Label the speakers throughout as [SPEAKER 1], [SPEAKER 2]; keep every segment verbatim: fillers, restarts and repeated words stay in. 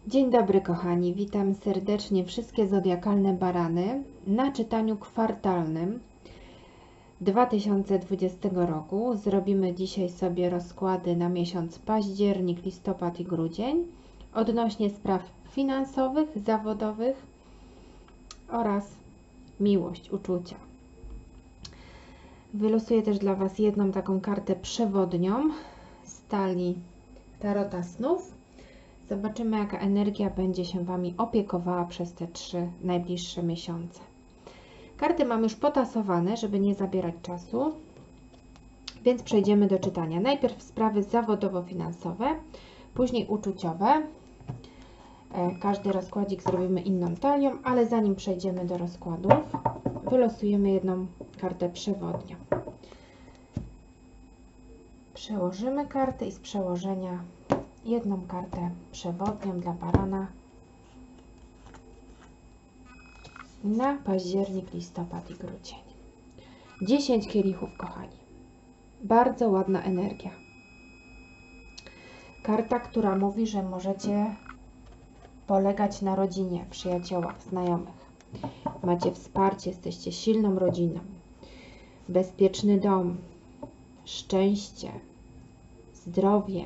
[SPEAKER 1] Dzień dobry kochani, witam serdecznie wszystkie zodiakalne barany na czytaniu kwartalnym dwa tysiące dwudziestego roku. Zrobimy dzisiaj sobie rozkłady na miesiąc październik, listopad i grudzień odnośnie spraw finansowych, zawodowych oraz miłość, uczucia. Wylosuję też dla Was jedną taką kartę przewodnią z talii Tarota Snów. Zobaczymy, jaka energia będzie się Wami opiekowała przez te trzy najbliższe miesiące. Karty mam już potasowane, żeby nie zabierać czasu, więc przejdziemy do czytania. Najpierw sprawy zawodowo-finansowe, później uczuciowe. Każdy rozkładzik zrobimy inną talią, ale zanim przejdziemy do rozkładów, wylosujemy jedną kartę przewodnią. Przełożymy kartę i z przełożenia jedną kartę przewodnią dla barana na październik, listopad i grudzień. dziesięć kielichów, kochani. Bardzo ładna energia. Karta, która mówi, że możecie polegać na rodzinie, przyjaciołach, znajomych. Macie wsparcie, jesteście silną rodziną. Bezpieczny dom, szczęście, zdrowie,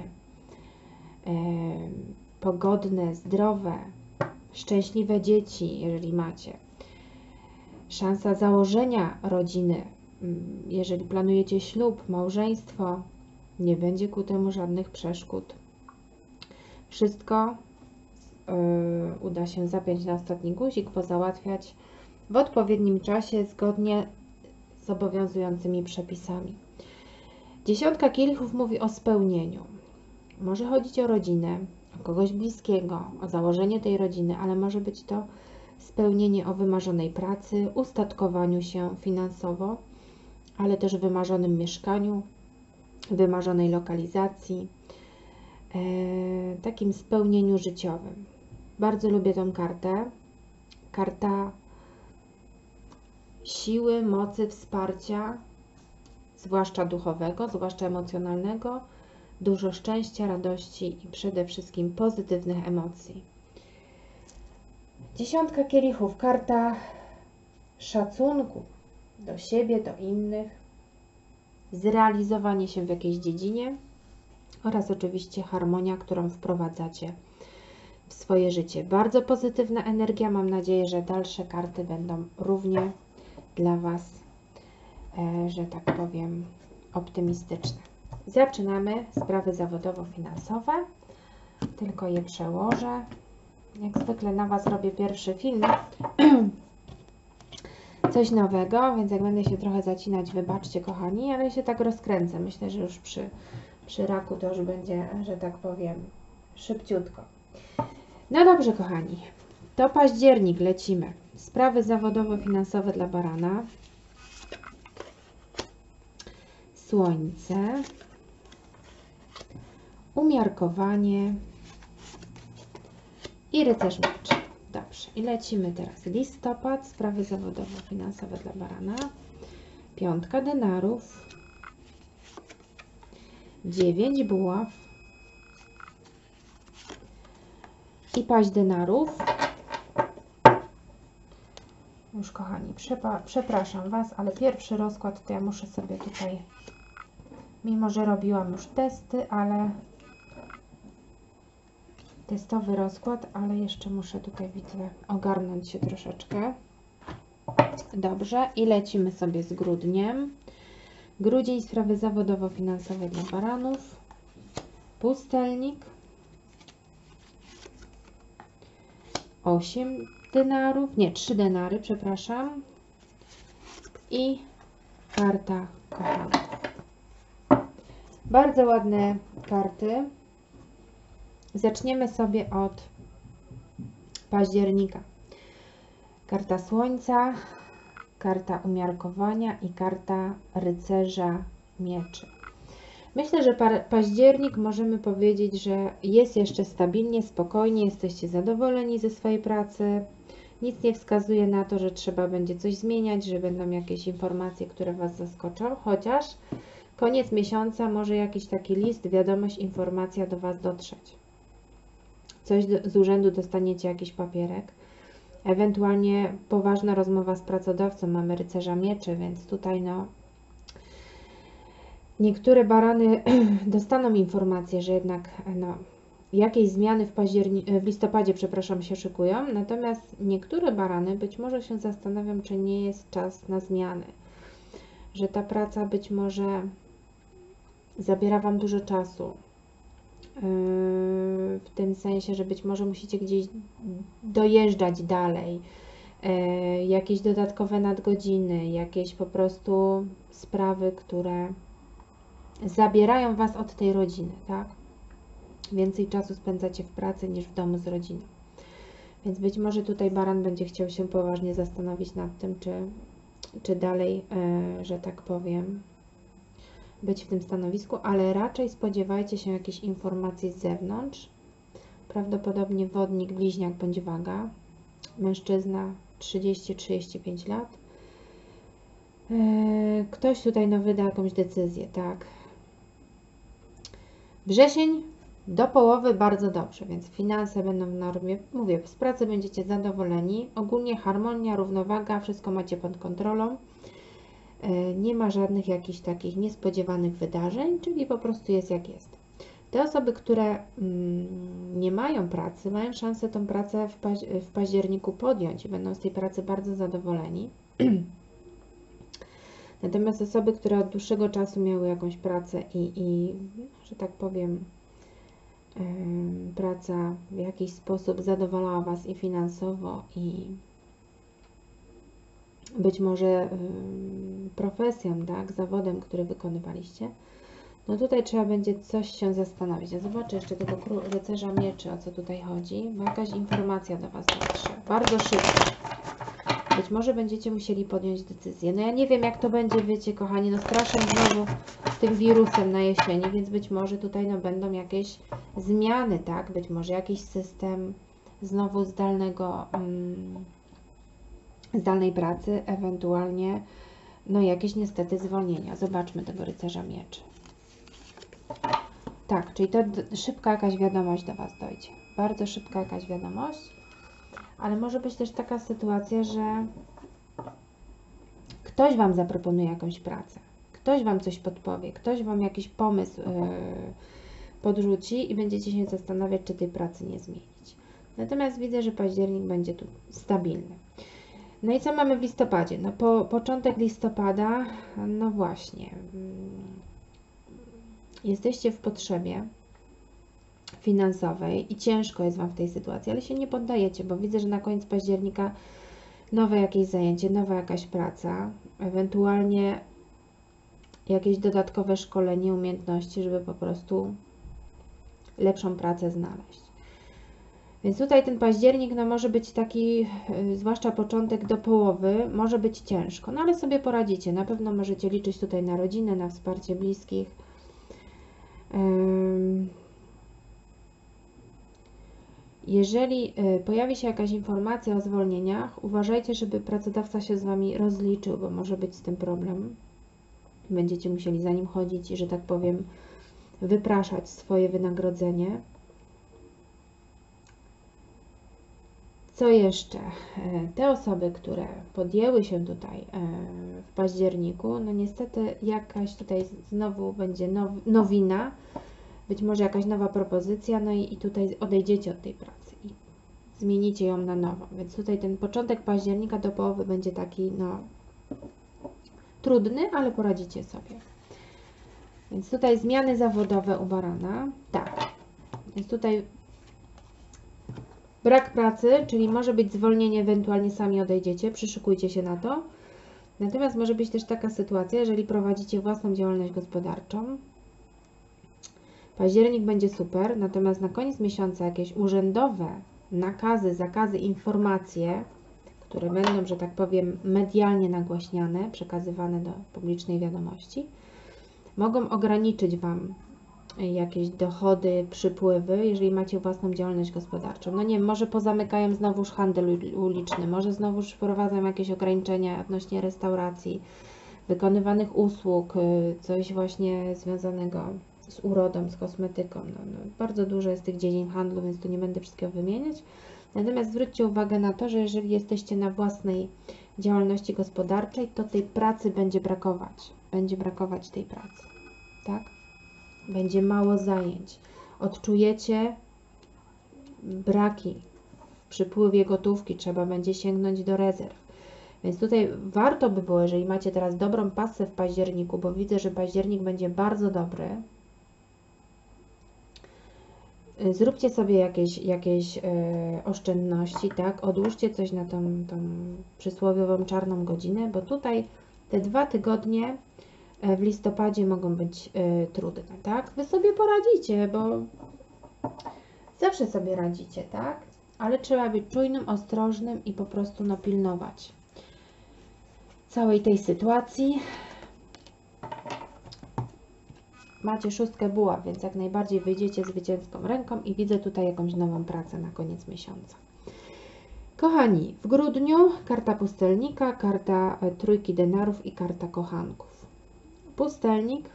[SPEAKER 1] pogodne, zdrowe, szczęśliwe dzieci, jeżeli macie. Szansa założenia rodziny, jeżeli planujecie ślub, małżeństwo, nie będzie ku temu żadnych przeszkód. Wszystko yy, uda się zapiąć na ostatni guzik, pozałatwiać w odpowiednim czasie, zgodnie z obowiązującymi przepisami. Dziesiątka kielichów mówi o spełnieniu. Może chodzić o rodzinę, o kogoś bliskiego, o założenie tej rodziny, ale może być to spełnienie o wymarzonej pracy, ustatkowaniu się finansowo, ale też wymarzonym mieszkaniu, wymarzonej lokalizacji, e, takim spełnieniu życiowym. Bardzo lubię tę kartę. Karta siły, mocy, wsparcia, zwłaszcza duchowego, zwłaszcza emocjonalnego, dużo szczęścia, radości i przede wszystkim pozytywnych emocji. Dziesiątka kielichów, karta szacunku do siebie, do innych, zrealizowanie się w jakiejś dziedzinie oraz oczywiście harmonia, którą wprowadzacie w swoje życie. Bardzo pozytywna energia. Mam nadzieję, że dalsze karty będą równie dla Was, e, że tak powiem, optymistyczne. Zaczynamy sprawy zawodowo-finansowe. Tylko je przełożę. Jak zwykle na Was robię pierwszy film. Coś nowego, więc jak będę się trochę zacinać, wybaczcie kochani, ale się tak rozkręcę. Myślę, że już przy, przy raku to już będzie, że tak powiem, szybciutko. No dobrze kochani, to październik, lecimy. Sprawy zawodowo-finansowe dla barana. Słońce. Umiarkowanie i rycerz mieczy. Dobrze, i lecimy teraz. Listopad, sprawy zawodowo-finansowe dla barana. Piątka denarów. Dziewięć buław. I paź denarów. Już kochani, przepraszam Was, ale pierwszy rozkład to ja muszę sobie tutaj, mimo że robiłam już testy, ale testowy rozkład, ale jeszcze muszę tutaj, widzę, ogarnąć się troszeczkę. Dobrze, i lecimy sobie z grudniem. Grudzień, sprawy zawodowo-finansowe dla baranów. Pustelnik. osiem denarów, nie, trzy denary, przepraszam. I karta kochanków. Bardzo ładne karty. Zaczniemy sobie od października. Karta słońca, karta umiarkowania i karta rycerza mieczy. Myślę, że październik możemy powiedzieć, że jest jeszcze stabilnie, spokojnie, jesteście zadowoleni ze swojej pracy. Nic nie wskazuje na to, że trzeba będzie coś zmieniać, że będą jakieś informacje, które Was zaskoczą, chociaż koniec miesiąca może jakiś taki list, wiadomość, informacja do Was dotrzeć. coś do, z urzędu dostaniecie jakiś papierek. Ewentualnie poważna rozmowa z pracodawcą, mamy rycerza mieczy, więc tutaj no niektóre barany dostaną informację, że jednak no, jakieś zmiany w, październi- w listopadzie przepraszam, się szykują, natomiast niektóre barany być może się zastanawiam, czy nie jest czas na zmiany, że ta praca być może zabiera Wam dużo czasu, yy, w tym sensie, że być może musicie gdzieś dojeżdżać dalej, yy, jakieś dodatkowe nadgodziny, jakieś po prostu sprawy, które zabierają Was od tej rodziny, tak? Więcej czasu spędzacie w pracy niż w domu z rodziną. Więc być może tutaj baran będzie chciał się poważnie zastanowić nad tym, czy, czy dalej, yy, że tak powiem, być w tym stanowisku, ale raczej spodziewajcie się jakiejś informacji z zewnątrz. Prawdopodobnie wodnik, bliźniak bądź waga. Mężczyzna trzydzieści do trzydziestu pięciu lat. Yy, ktoś tutaj no, wyda jakąś decyzję, tak. Wrzesień do połowy bardzo dobrze, więc finanse będą w normie. Mówię, z pracy będziecie zadowoleni. Ogólnie harmonia, równowaga, wszystko macie pod kontrolą. Nie ma żadnych jakichś takich niespodziewanych wydarzeń, czyli po prostu jest jak jest. Te osoby, które mm, nie mają pracy, mają szansę tą pracę w, paź w październiku podjąć i będą z tej pracy bardzo zadowoleni. Natomiast osoby, które od dłuższego czasu miały jakąś pracę i, i że tak powiem, yy, praca w jakiś sposób zadowalała Was i finansowo, i być może y, profesją, tak, zawodem, który wykonywaliście, no tutaj trzeba będzie coś się zastanowić. Ja zobaczę jeszcze tego rycerza mieczy, o co tutaj chodzi, bo jakaś informacja do Was dotrze. Bardzo szybko. Być może będziecie musieli podjąć decyzję. No ja nie wiem, jak to będzie, wiecie, kochani, no strasznie znowu tym wirusem na jesieni, więc być może tutaj no będą jakieś zmiany, tak, być może jakiś system znowu zdalnego um, zdalnej pracy, ewentualnie no jakieś niestety zwolnienia. Zobaczmy tego rycerza mieczy. Tak, czyli to szybka jakaś wiadomość do Was dojdzie. Bardzo szybka jakaś wiadomość, ale może być też taka sytuacja, że ktoś Wam zaproponuje jakąś pracę, ktoś Wam coś podpowie, ktoś Wam jakiś pomysł yy, podrzuci i będziecie się zastanawiać, czy tej pracy nie zmienić. Natomiast widzę, że październik będzie tu stabilny. No i co mamy w listopadzie? No po początek listopada, no właśnie, jesteście w potrzebie finansowej i ciężko jest Wam w tej sytuacji, ale się nie poddajecie, bo widzę, że na koniec października nowe jakieś zajęcie, nowa jakaś praca, ewentualnie jakieś dodatkowe szkolenie, umiejętności, żeby po prostu lepszą pracę znaleźć. Więc tutaj ten październik no, może być taki, yy, zwłaszcza początek do połowy, może być ciężko, no ale sobie poradzicie. Na pewno możecie liczyć tutaj na rodzinę, na wsparcie bliskich. Yy. Jeżeli yy, pojawi się jakaś informacja o zwolnieniach, uważajcie, żeby pracodawca się z Wami rozliczył, bo może być z tym problem. Będziecie musieli za nim chodzić i, że tak powiem, wypraszać swoje wynagrodzenie. Co jeszcze? Te osoby, które podjęły się tutaj w październiku, no niestety jakaś tutaj znowu będzie now, nowina, być może jakaś nowa propozycja, no i, i tutaj odejdziecie od tej pracy i zmienicie ją na nowo. Więc tutaj ten początek października do połowy będzie taki, no, trudny, ale poradzicie sobie. Więc tutaj zmiany zawodowe u barana, tak. Więc tutaj brak pracy, czyli może być zwolnienie, ewentualnie sami odejdziecie, przyszykujcie się na to. Natomiast może być też taka sytuacja, jeżeli prowadzicie własną działalność gospodarczą. Październik będzie super, natomiast na koniec miesiąca jakieś urzędowe nakazy, zakazy, informacje, które będą, że tak powiem, medialnie nagłaśniane, przekazywane do publicznej wiadomości, mogą ograniczyć Wam jakieś dochody, przypływy, jeżeli macie własną działalność gospodarczą. No nie wiem, może pozamykają znowuż handel uliczny, może znowuż wprowadzą jakieś ograniczenia odnośnie restauracji, wykonywanych usług, coś właśnie związanego z urodą, z kosmetyką. No, no, bardzo dużo jest tych dziedzin handlu, więc tu nie będę wszystkiego wymieniać. Natomiast zwróćcie uwagę na to, że jeżeli jesteście na własnej działalności gospodarczej, to tej pracy będzie brakować. Będzie brakować tej pracy, tak? Będzie mało zajęć. Odczujecie braki w przypływie gotówki, trzeba będzie sięgnąć do rezerw. Więc tutaj warto by było, jeżeli macie teraz dobrą pasę w październiku, bo widzę, że październik będzie bardzo dobry, zróbcie sobie jakieś, jakieś e, oszczędności, tak? Odłóżcie coś na tą, tą przysłowiową czarną godzinę, bo tutaj te dwa tygodnie w listopadzie mogą być e, trudne, tak? Wy sobie poradzicie, bo zawsze sobie radzicie, tak? Ale trzeba być czujnym, ostrożnym i po prostu no, pilnować całej tej sytuacji. Macie szóstkę buław, więc jak najbardziej wyjdziecie zwycięską ręką i widzę tutaj jakąś nową pracę na koniec miesiąca. Kochani, w grudniu karta pustelnika, karta trójki denarów i karta kochanków. Pustelnik.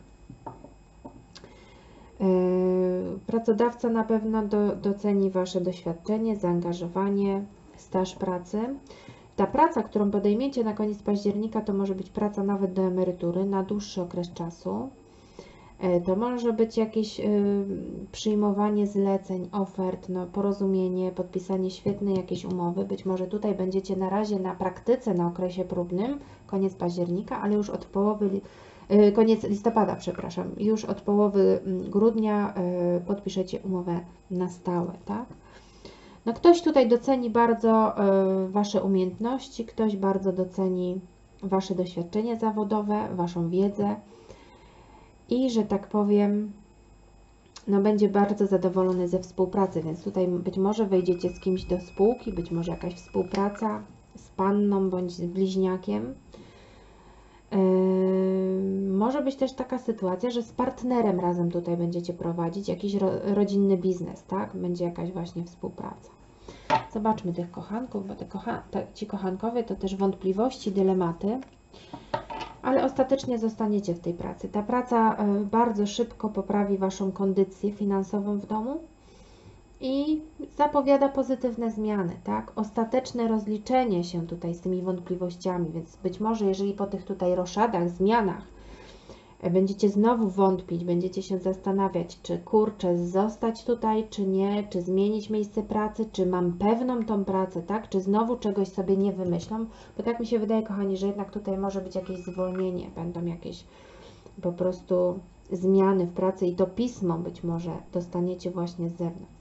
[SPEAKER 1] Yy, pracodawca na pewno do, doceni Wasze doświadczenie, zaangażowanie, staż pracy. Ta praca, którą podejmiecie na koniec października, to może być praca nawet do emerytury na dłuższy okres czasu. To może być jakieś y, przyjmowanie zleceń, ofert, no, porozumienie, podpisanie świetnej jakiejś umowy. Być może tutaj będziecie na razie na praktyce na okresie próbnym, koniec października, ale już od połowy, y, koniec listopada, przepraszam, już od połowy grudnia y, podpiszecie umowę na stałe, tak? No, ktoś tutaj doceni bardzo y, Wasze umiejętności, ktoś bardzo doceni Wasze doświadczenie zawodowe, Waszą wiedzę. I, że tak powiem, no będzie bardzo zadowolony ze współpracy, więc tutaj być może wejdziecie z kimś do spółki, być może jakaś współpraca z panną bądź z bliźniakiem. Yy, może być też taka sytuacja, że z partnerem razem tutaj będziecie prowadzić jakiś ro, rodzinny biznes, tak? Będzie jakaś właśnie współpraca. Zobaczmy tych kochanków, bo te kocha, te, ci kochankowie to też wątpliwości, dylematy. Ale ostatecznie zostaniecie w tej pracy. Ta praca bardzo szybko poprawi Waszą kondycję finansową w domu i zapowiada pozytywne zmiany, tak? Ostateczne rozliczenie się tutaj z tymi wątpliwościami, więc być może jeżeli po tych tutaj roszadach, zmianach będziecie znowu wątpić, będziecie się zastanawiać, czy kurczę, zostać tutaj, czy nie, czy zmienić miejsce pracy, czy mam pewną tą pracę, tak? Czy znowu czegoś sobie nie wymyślą, bo tak mi się wydaje, kochani, że jednak tutaj może być jakieś zwolnienie, będą jakieś po prostu zmiany w pracy i to pismo być może dostaniecie właśnie z zewnątrz.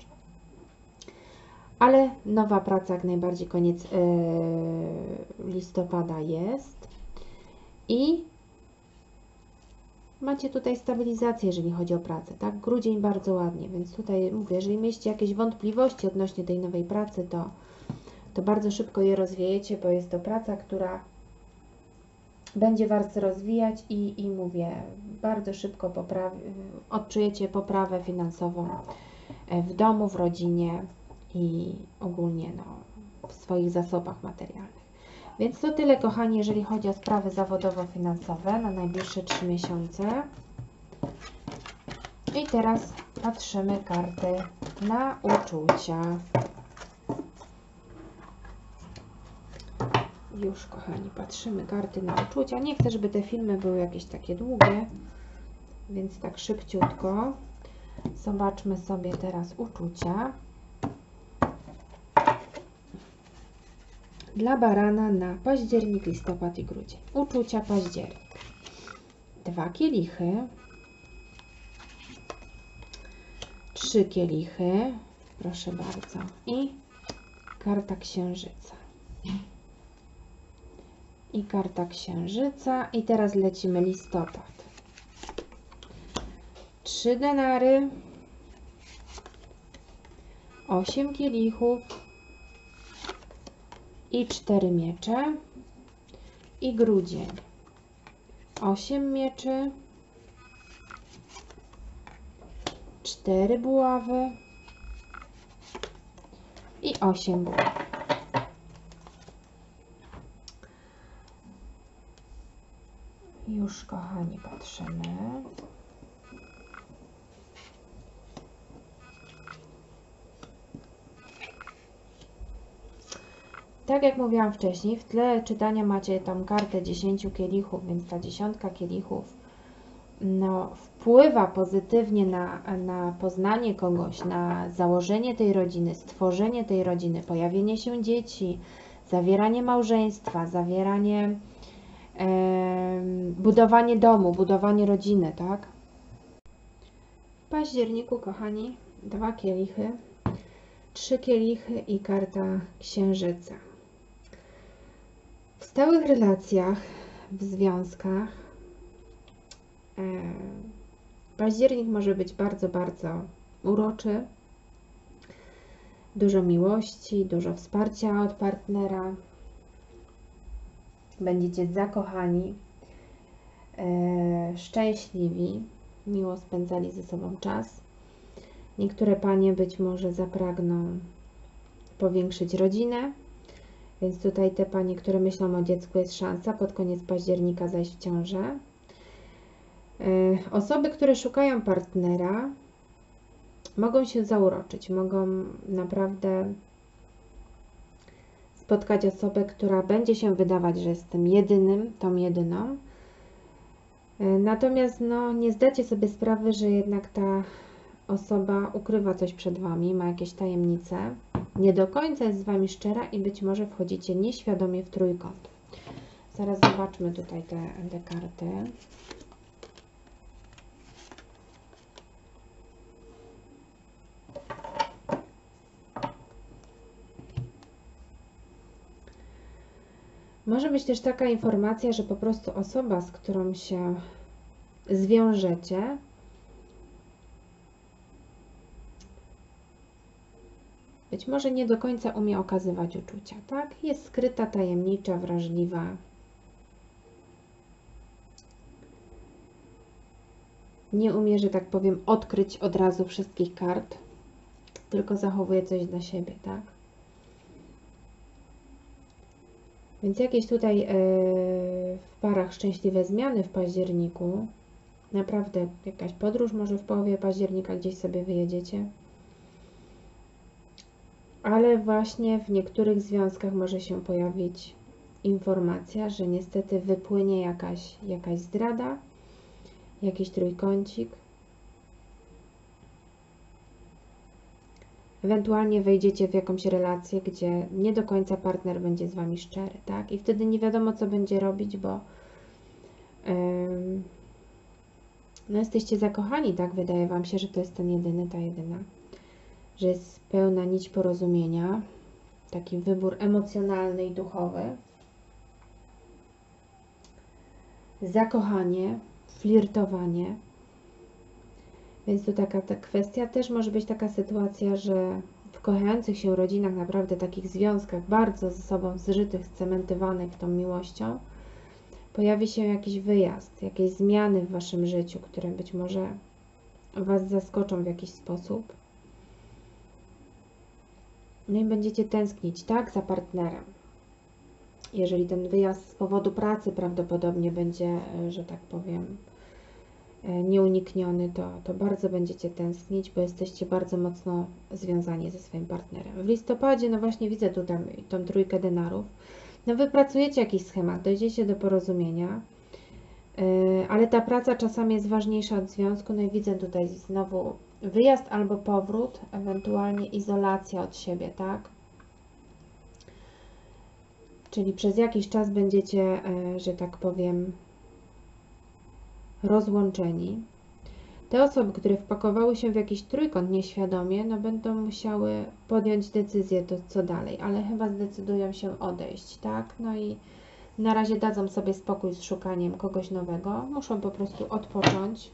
[SPEAKER 1] Ale nowa praca jak najbardziej koniec yy, listopada jest i macie tutaj stabilizację, jeżeli chodzi o pracę, tak? Grudzień bardzo ładnie, więc tutaj mówię, jeżeli mieliście jakieś wątpliwości odnośnie tej nowej pracy, to, to bardzo szybko je rozwiejecie, bo jest to praca, która będzie Was rozwijać i, i mówię, bardzo szybko poprawi, odczujecie poprawę finansową w domu, w rodzinie i ogólnie no, w swoich zasobach materialnych. Więc to tyle, kochani, jeżeli chodzi o sprawy zawodowo-finansowe na najbliższe trzy miesiące. I teraz patrzymy karty na uczucia. Już, kochani, patrzymy karty na uczucia. Nie chcę, żeby te filmy były jakieś takie długie, więc tak szybciutko. Zobaczmy sobie teraz uczucia dla barana na październik, listopad i grudzień. Uczucia październik. Dwa kielichy. Trzy kielichy. Proszę bardzo. I karta księżyca. I karta księżyca. I teraz lecimy listopad. Trzy denary. Osiem kielichów. I cztery miecze. I grudzień. Osiem mieczy. Cztery buławy. I osiem buław. Już, kochani, patrzymy. tak jak mówiłam wcześniej, w tle czytania macie tą kartę dziesięciu kielichów, więc ta dziesiątka kielichów no, wpływa pozytywnie na, na poznanie kogoś, na założenie tej rodziny, stworzenie tej rodziny, pojawienie się dzieci, zawieranie małżeństwa, zawieranie, e, budowanie domu, budowanie rodziny, tak? W październiku, kochani, dwa kielichy, trzy kielichy i karta księżyca. W stałych relacjach, w związkach, e, październik może być bardzo, bardzo uroczy, dużo miłości, dużo wsparcia od partnera, będziecie zakochani, e, szczęśliwi, miło spędzali ze sobą czas. Niektóre panie być może zapragną powiększyć rodzinę, więc tutaj te panie, które myślą o dziecku, jest szansa pod koniec października zajść w ciążę. Osoby, które szukają partnera, mogą się zauroczyć, mogą naprawdę spotkać osobę, która będzie się wydawać, że jest tym jedynym, tą jedyną. Natomiast no, nie zdacie sobie sprawy, że jednak ta osoba ukrywa coś przed Wami, ma jakieś tajemnice, nie do końca jest z Wami szczera i być może wchodzicie nieświadomie w trójkąt. Zaraz zobaczmy tutaj te, te karty. Może być też taka informacja, że po prostu osoba, z którą się zwiążecie, być może nie do końca umie okazywać uczucia, tak? Jest skryta, tajemnicza, wrażliwa. Nie umie, że tak powiem, odkryć od razu wszystkich kart, tylko zachowuje coś dla siebie, tak? Więc jakieś tutaj yy, w parach szczęśliwe zmiany w październiku. Naprawdę jakaś podróż może w połowie października gdzieś sobie wyjedziecie. Ale właśnie w niektórych związkach może się pojawić informacja, że niestety wypłynie jakaś, jakaś zdrada, jakiś trójkącik. Ewentualnie wejdziecie w jakąś relację, gdzie nie do końca partner będzie z Wami szczery, tak? I wtedy nie wiadomo, co będzie robić, bo yy, no jesteście zakochani, tak? Wydaje Wam się, że to jest ten jedyny, ta jedyna. Że jest pełna nić porozumienia, taki wybór emocjonalny i duchowy. Zakochanie, flirtowanie. Więc tu taka ta kwestia, też może być taka sytuacja, że w kochających się rodzinach, naprawdę takich związkach, bardzo ze sobą zżytych, scementowanych tą miłością, pojawi się jakiś wyjazd, jakieś zmiany w Waszym życiu, które być może Was zaskoczą w jakiś sposób. No i będziecie tęsknić, tak, za partnerem. Jeżeli ten wyjazd z powodu pracy prawdopodobnie będzie, że tak powiem, nieunikniony, to, to bardzo będziecie tęsknić, bo jesteście bardzo mocno związani ze swoim partnerem. W listopadzie, no właśnie widzę tutaj tą trójkę denarów, no wypracujecie jakiś schemat, dojdziecie do porozumienia, yy, ale ta praca czasami jest ważniejsza od związku, no i widzę tutaj znowu wyjazd albo powrót, ewentualnie izolacja od siebie, tak? Czyli przez jakiś czas będziecie, yy, że tak powiem, rozłączeni. Te osoby, które wpakowały się w jakiś trójkąt nieświadomie, no będą musiały podjąć decyzję, to co dalej, ale chyba zdecydują się odejść, tak? No i na razie dadzą sobie spokój z szukaniem kogoś nowego, muszą po prostu odpocząć,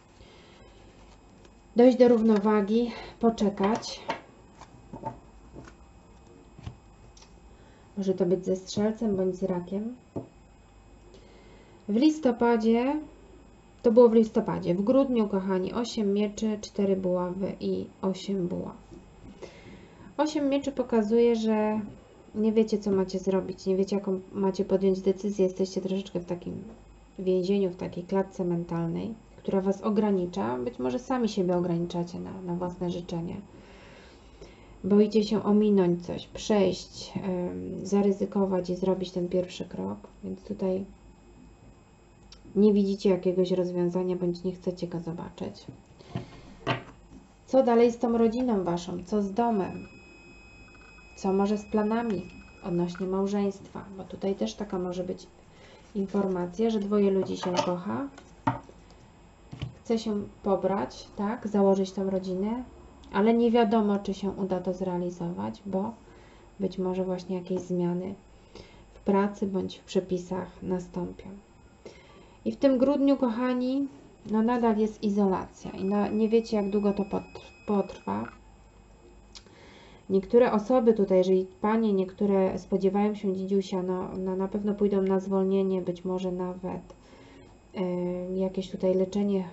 [SPEAKER 1] dojść do równowagi, poczekać. Może to być ze Strzelcem bądź z Rakiem. W listopadzie, to było w listopadzie, w grudniu, kochani, osiem mieczy, cztery buławy i osiem buław. osiem mieczy pokazuje, że nie wiecie, co macie zrobić, nie wiecie, jaką macie podjąć decyzję, jesteście troszeczkę w takim więzieniu, w takiej klatce mentalnej, która Was ogranicza, być może sami siebie ograniczacie na, na własne życzenie. boicie się ominąć coś, przejść, yy, zaryzykować i zrobić ten pierwszy krok, więc tutaj nie widzicie jakiegoś rozwiązania, bądź nie chcecie go zobaczyć. Co dalej z tą rodziną waszą? Co z domem? Co może z planami odnośnie małżeństwa? Bo tutaj też taka może być informacja, że dwoje ludzi się kocha, chce się pobrać, tak, założyć tą rodzinę, ale nie wiadomo, czy się uda to zrealizować, bo być może właśnie jakieś zmiany w pracy bądź w przepisach nastąpią. I w tym grudniu, kochani, no nadal jest izolacja i no, nie wiecie, jak długo to potrwa. Niektóre osoby tutaj, jeżeli panie, niektóre spodziewają się dzidziusia, no, no na pewno pójdą na zwolnienie, być może nawet y, jakieś tutaj leczenie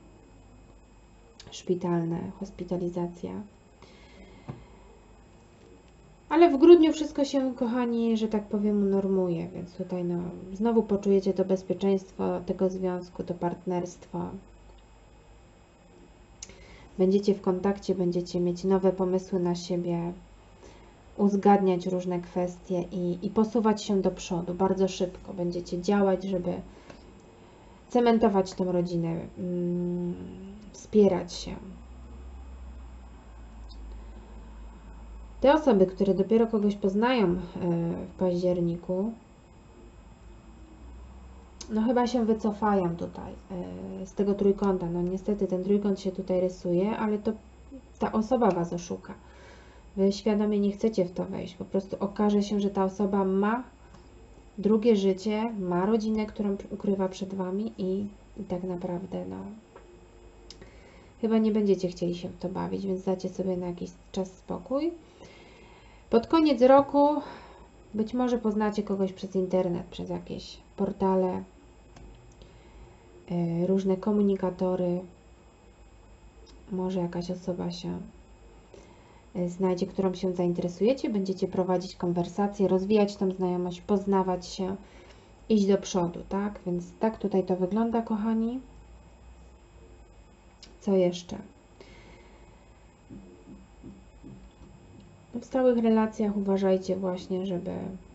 [SPEAKER 1] szpitalne, hospitalizacja. Ale w grudniu wszystko się, kochani, że tak powiem, unormuje, więc tutaj no, znowu poczujecie to bezpieczeństwo tego związku, to partnerstwo. Będziecie w kontakcie, będziecie mieć nowe pomysły na siebie, uzgadniać różne kwestie i, i posuwać się do przodu bardzo szybko. Będziecie działać, żeby cementować tę rodzinę, mm, wspierać się. Te osoby, które dopiero kogoś poznają w październiku, no chyba się wycofają tutaj z tego trójkąta. No niestety ten trójkąt się tutaj rysuje, ale to ta osoba was oszuka. Wy świadomie nie chcecie w to wejść. Po prostu okaże się, że ta osoba ma drugie życie, ma rodzinę, którą ukrywa przed wami i, i tak naprawdę no chyba nie będziecie chcieli się w to bawić, więc dacie sobie na jakiś czas spokój. Pod koniec roku być może poznacie kogoś przez internet, przez jakieś portale, yy, różne komunikatory. Może jakaś osoba się yy, znajdzie, którą się zainteresujecie. Będziecie prowadzić konwersacje, rozwijać tą znajomość, poznawać się, iść do przodu, tak? Więc tak tutaj to wygląda, kochani. Co jeszcze? W stałych relacjach uważajcie właśnie, żeby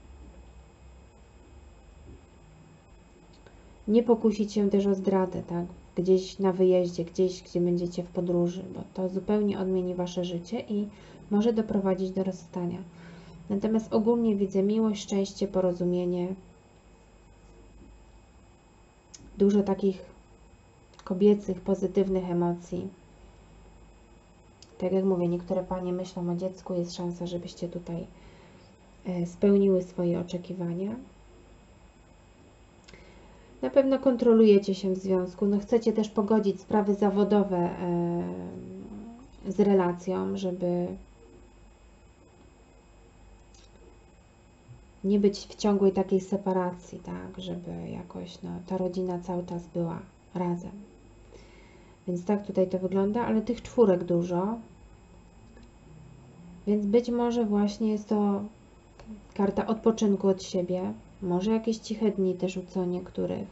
[SPEAKER 1] nie pokusić się też o zdradę, tak? Gdzieś na wyjeździe, gdzieś, gdzie będziecie w podróży, bo to zupełnie odmieni wasze życie i może doprowadzić do rozstania. Natomiast ogólnie widzę miłość, szczęście, porozumienie. Dużo takich kobiecych, pozytywnych emocji. Tak jak mówię, niektóre panie myślą o dziecku, jest szansa, żebyście tutaj spełniły swoje oczekiwania. Na pewno kontrolujecie się w związku, no chcecie też pogodzić sprawy zawodowe z relacją, żeby nie być w ciągłej takiej separacji, tak, żeby jakoś no, ta rodzina cały czas była razem. Więc tak tutaj to wygląda, ale tych czwórek dużo. Więc być może właśnie jest to karta odpoczynku od siebie. Może jakieś ciche dni też u co niektórych.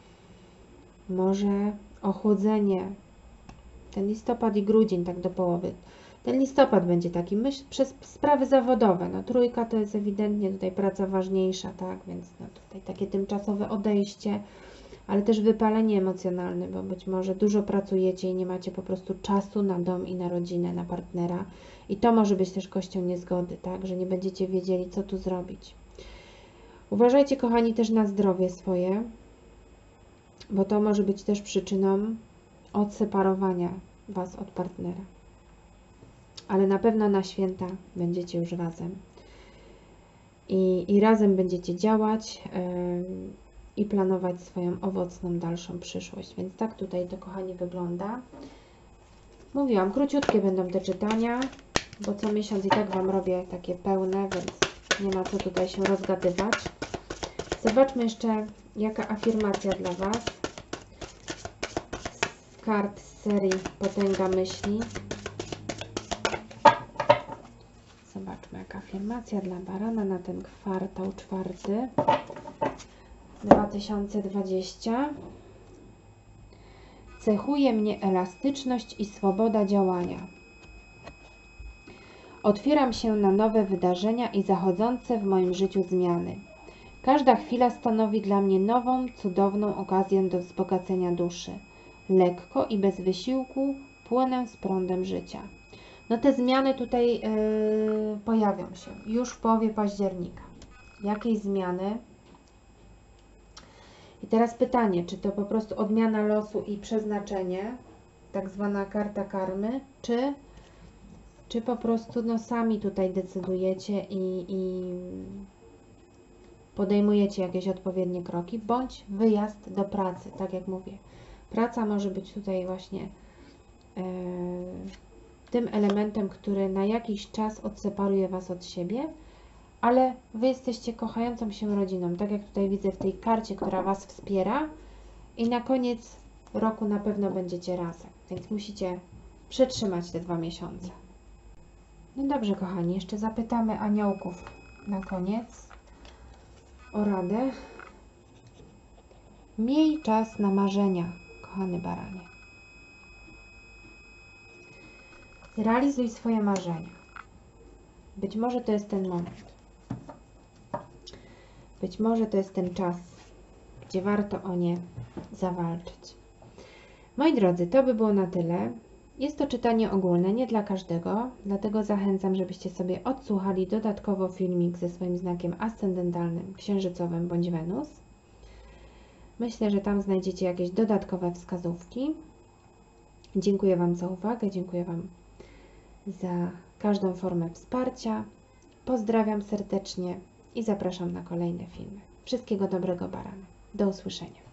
[SPEAKER 1] Może ochłodzenie. Ten listopad i grudzień tak do połowy. Ten listopad będzie taki, myśl, przez sprawy zawodowe. No trójka to jest ewidentnie tutaj praca ważniejsza, tak? Więc no, tutaj takie tymczasowe odejście, ale też wypalenie emocjonalne, bo być może dużo pracujecie i nie macie po prostu czasu na dom i na rodzinę, na partnera. I to może być też kością niezgody, tak? Że nie będziecie wiedzieli, co tu zrobić. Uważajcie, kochani, też na zdrowie swoje, bo to może być też przyczyną odseparowania was od partnera. Ale na pewno na święta będziecie już razem. I, i razem będziecie działać yy, i planować swoją owocną dalszą przyszłość. Więc tak tutaj to, kochani, wygląda. Mówiłam, króciutkie będą te czytania, bo co miesiąc i tak wam robię takie pełne, więc nie ma co tutaj się rozgadywać. Zobaczmy jeszcze, jaka afirmacja dla was z kart z serii Potęga Myśli. Zobaczmy, jaka afirmacja dla barana na ten kwartał czwarty dwa tysiące dwudziesty. Cechuje mnie elastyczność i swoboda działania. Otwieram się na nowe wydarzenia i zachodzące w moim życiu zmiany. Każda chwila stanowi dla mnie nową, cudowną okazję do wzbogacenia duszy. Lekko i bez wysiłku płynę z prądem życia. No te zmiany tutaj yy, pojawią się już w połowie października. Jakieś zmiany? I teraz pytanie, czy to po prostu odmiana losu i przeznaczenie, tak zwana karta karmy, czy, czy po prostu no, sami tutaj decydujecie i, i podejmujecie jakieś odpowiednie kroki, bądź wyjazd do pracy, tak jak mówię. Praca może być tutaj właśnie yy, tym elementem, który na jakiś czas odseparuje Was od siebie, ale Wy jesteście kochającą się rodziną, tak jak tutaj widzę w tej karcie, która Was wspiera i na koniec roku na pewno będziecie razem, więc musicie przetrzymać te dwa miesiące. No dobrze, kochani, jeszcze zapytamy aniołków na koniec o radę. Miej czas na marzenia, kochany baranie. Zrealizuj swoje marzenia. Być może to jest ten moment. Być może to jest ten czas, gdzie warto o nie zawalczyć. Moi drodzy, to by było na tyle. Jest to czytanie ogólne, nie dla każdego, dlatego zachęcam, żebyście sobie odsłuchali dodatkowo filmik ze swoim znakiem ascendentalnym, księżycowym bądź Wenus. Myślę, że tam znajdziecie jakieś dodatkowe wskazówki. Dziękuję Wam za uwagę, dziękuję Wam za każdą formę wsparcia. Pozdrawiam serdecznie i zapraszam na kolejne filmy. Wszystkiego dobrego, barany. Do usłyszenia.